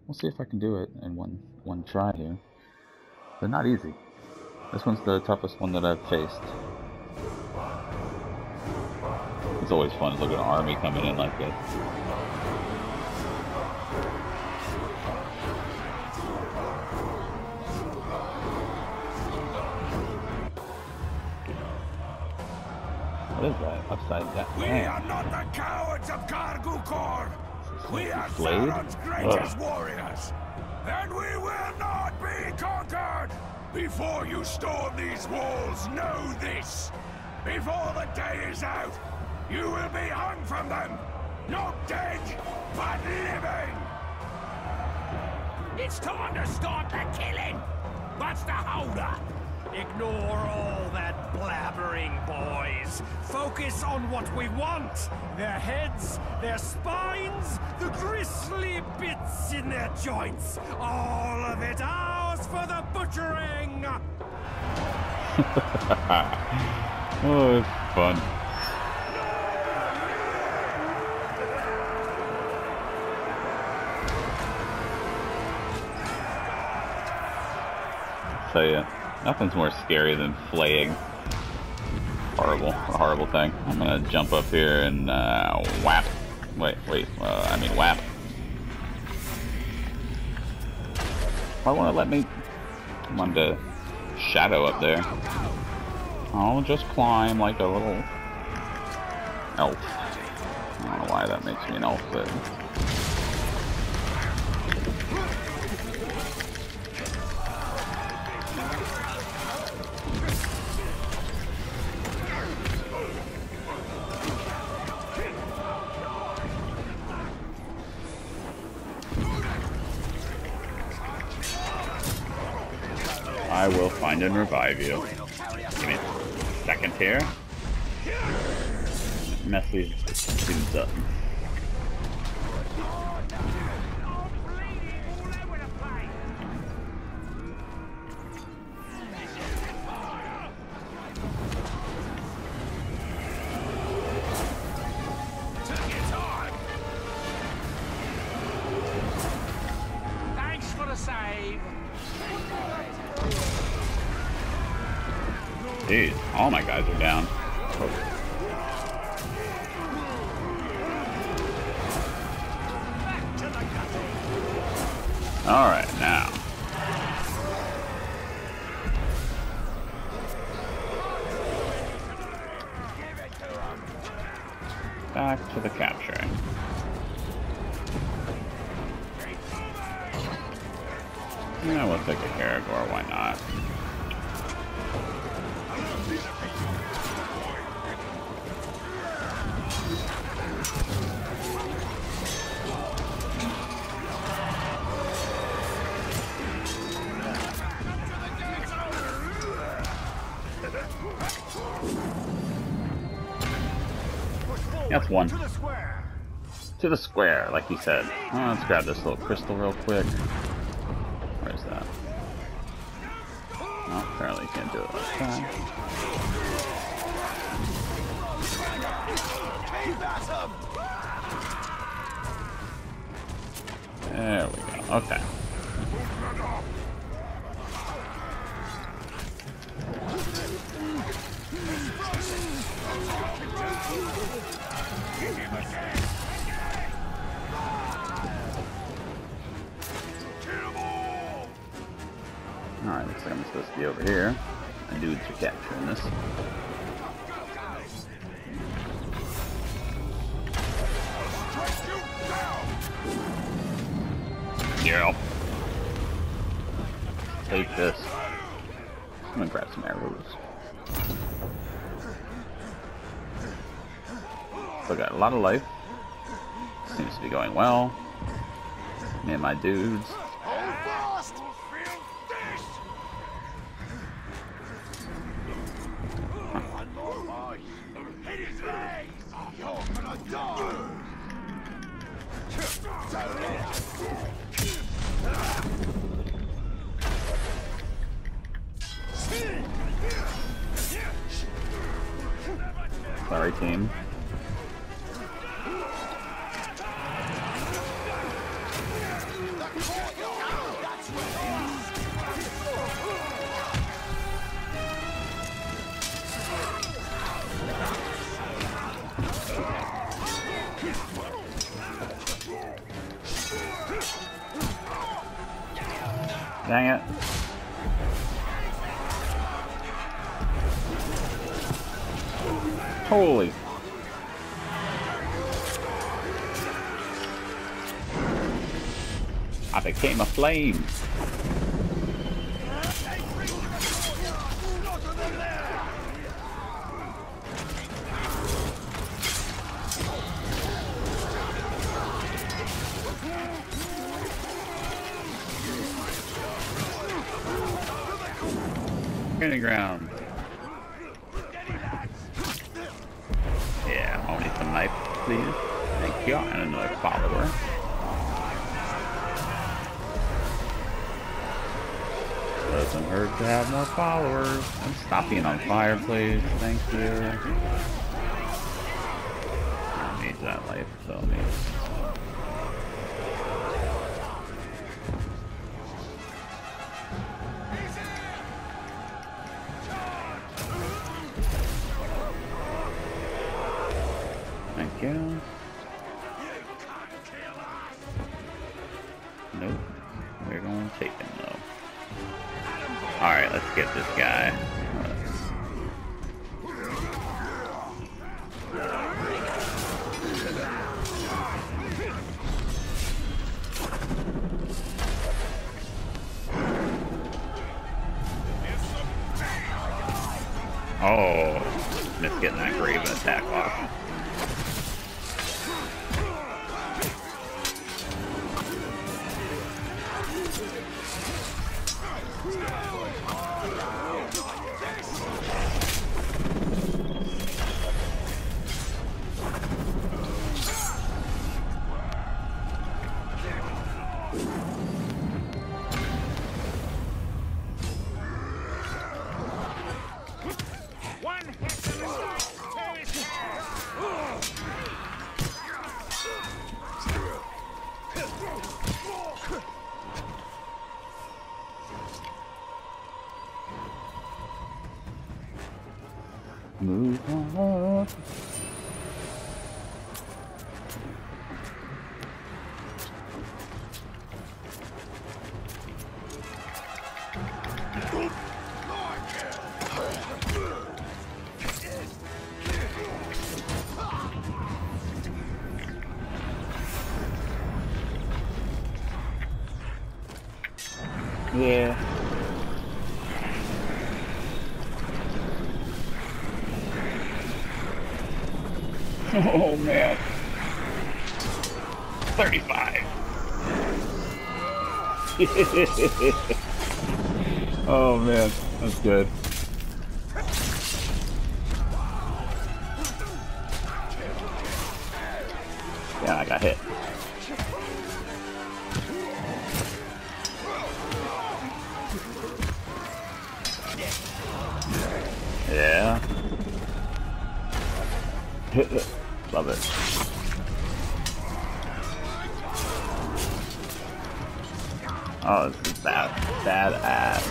We'll see if I can do it in one try here. They're not easy. This one's the toughest one that I've faced. It's always fun to look at an army coming in like this. What is that? Upside down. We are not the cowards of Gorgoroth. We are Blade? Sauron's greatest warriors. And we will not be conquered! Before you storm these walls, know this. Before the day is out, you will be hung from them. Not dead, but living! It's time to start the killing! What's the holdup? Ignore all that blabbering, boys. Focus on what we want. Their heads, their spines, the grisly bits in their joints. All of it ours for the butchering. Oh, it's fun. So yeah. Nothing's more scary than flaying. Horrible, a horrible thing. I'm gonna jump up here and whap. Wait, I mean whap. Why won't it let me? I wanted to shadow up there. I'll just climb like a little elf. I don't know why that makes me an elf, but. I will find and revive you. Give me a second here. Mess these dudes up. Thanks for the save. Jeez, all my guys are down. Oh. Alright, now. Back to the capturing. Yeah, we'll take a Gorgoroth, why not? That's one. To the square, like he said. Oh, let's grab this little crystal real quick. Where's that? Oh, apparently you can't do it like that. There we go. Okay. Alright, looks like I'm supposed to be over here. My dudes are capturing this. Yeah. Take this. I'm gonna grab some arrows. Still got a lot of life. Seems to be going well. Me and my dudes. Sorry, team. Dang it. Holy. I became a flame. Training ground. Yeah, I'll need some knife, please. Thank you. And another follower. Doesn't hurt to have more followers. And stop being on fire, please. Thank you. I need that life, so I need. Thank you. Nope. We're going to take him though. Alright, let's get this guy. Oh, missed getting that Graven attack off. Move on. Yeah. Oh man. 35. Oh man, that's good. Yeah, I got hit. Yeah. Love it. Oh, this is badass.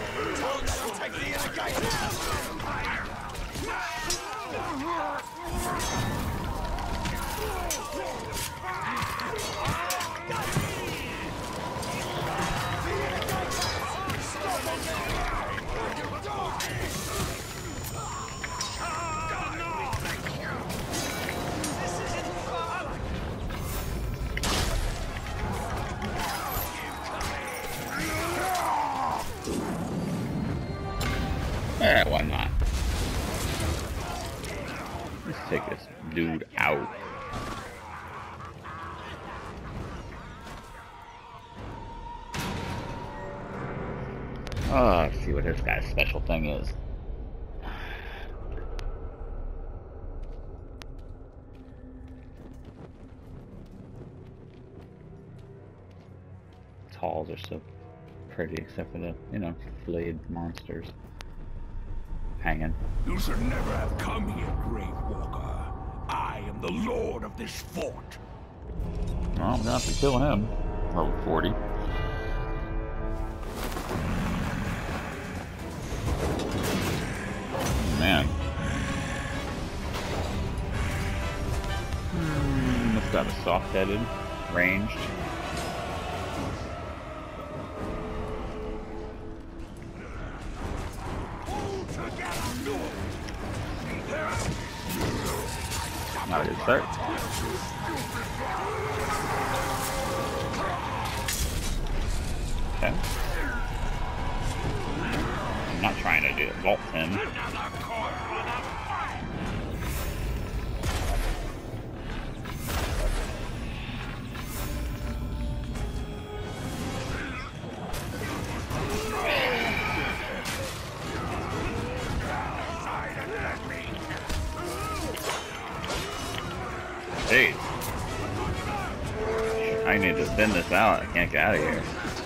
Yeah, why not? Let's take this dude out. Oh, let's see what this guy's special thing is. Halls are so pretty, except for the, you know, flayed monsters hanging. You should never have come here, Grave Walker. I am the lord of this fort. Well, I'm gonna have to kill him. Level 40. Man. This got a soft-headed, ranged. berserk. Okay. I'm not trying to do vault him. Hey, I need to thin this out. I can't get out of here.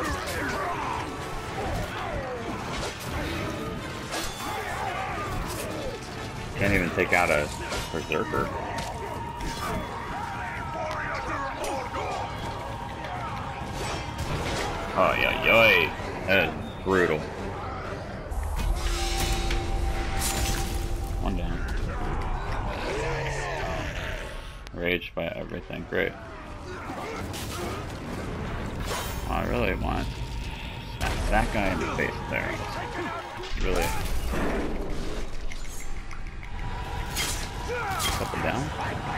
Can't even take out a berserker. Oh, yeah, that is brutal. One down. Raged by everything. Great. I really want that guy in the face there. Really. Up and down.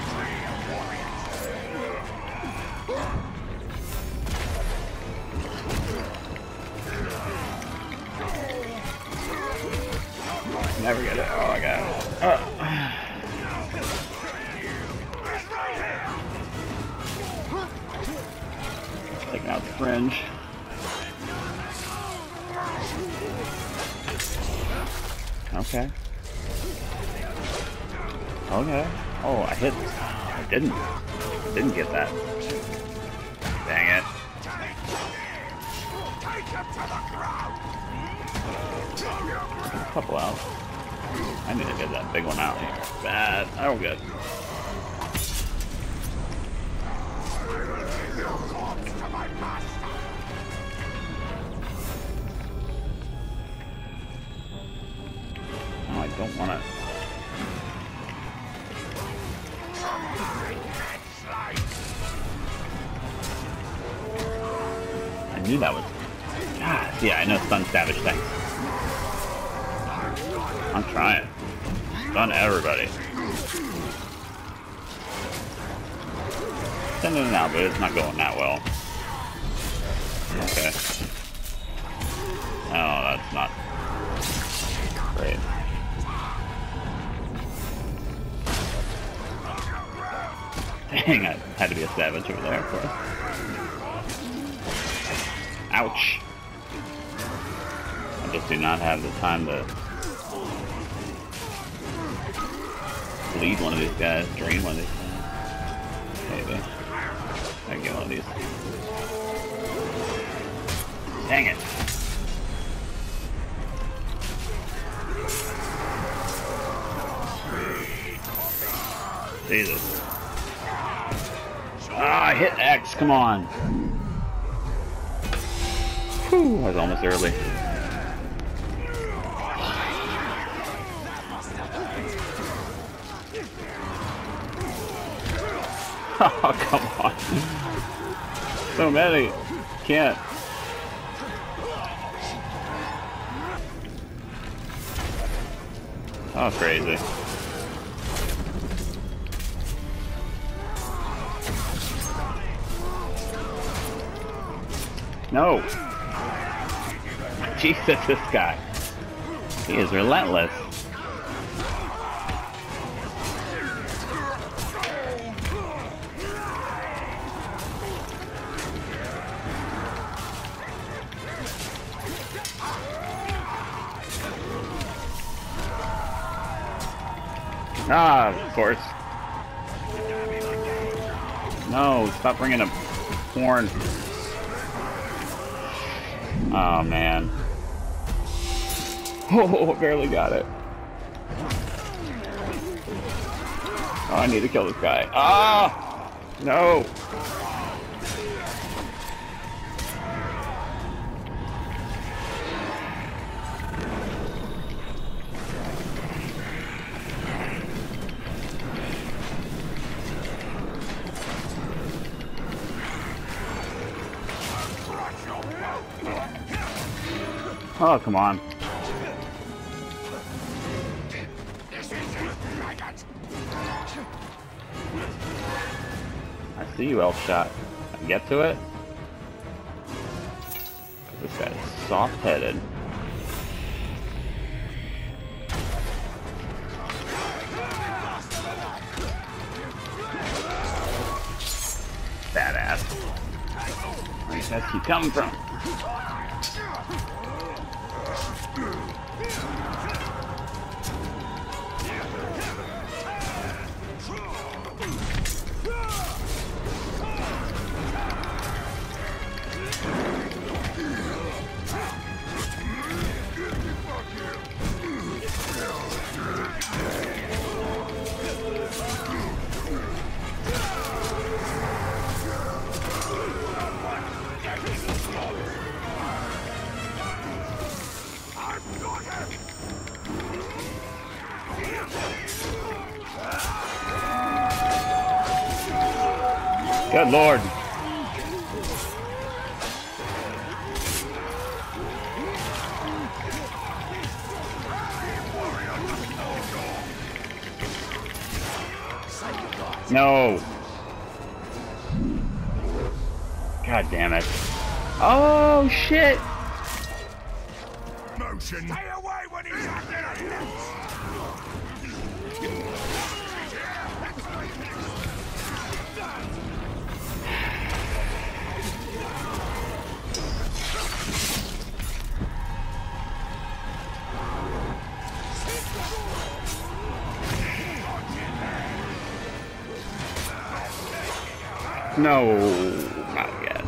Never get it. Oh, I got it. Taking out the fringe. Okay. Okay. Oh, I hit. I didn't get that. Dang it. A couple out. I need to get that big one out here. Bad. Oh, good. No, I don't want to. I knew that was. God, yeah, I know stun savage things. I'm trying. Stun everybody. Sending it out, but it's not going that well. Okay. Oh, that's not great. Dang, I had to be a savage over there, of course. Ouch. I just do not have the time to bleed one of these guys, drain one of these guys. Maybe. I can get one of these. Dang it. Jesus. Ah, I hit X, come on. Whew, I was almost early. Oh, come on. So many. Can't. Oh, crazy. No. Jesus, this guy. He is relentless. Ah, of course. No, stop bringing up porn. Oh, man. Oh, barely got it. Oh, I need to kill this guy. Ah! No! Oh, come on. See you, elf shot. Can I get to it? This guy's soft-headed. Badass. Where does he come from? Good lord. No. God damn it. Oh shit. Motion. Stay away when he's under us. No, not yet.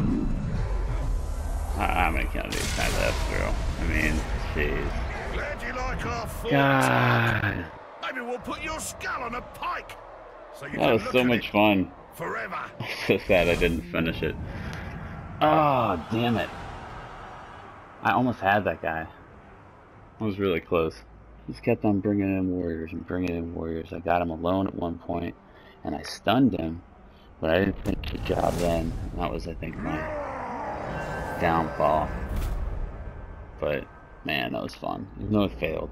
How many can I do? Can I live through? I mean, jeez. Glad you like our fort. God. Maybe we'll put your skull on a pike. So you That can was look so at much it fun. forever. So sad I didn't finish it. Oh, damn it. I almost had that guy. I was really close. Just kept on bringing in warriors and bringing in warriors. I got him alone at one point, and I stunned him, but I didn't finish the job then. And that was, I think, my downfall. But, man, that was fun. Even though it failed.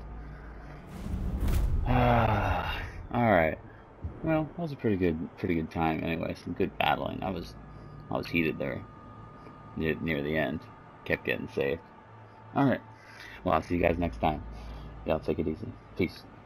Alright. Well, that was a pretty good time anyway. Some good battling. I was heated there near the end. Kept getting saved. Alright. Well, I'll see you guys next time. Y'all take it easy. Peace.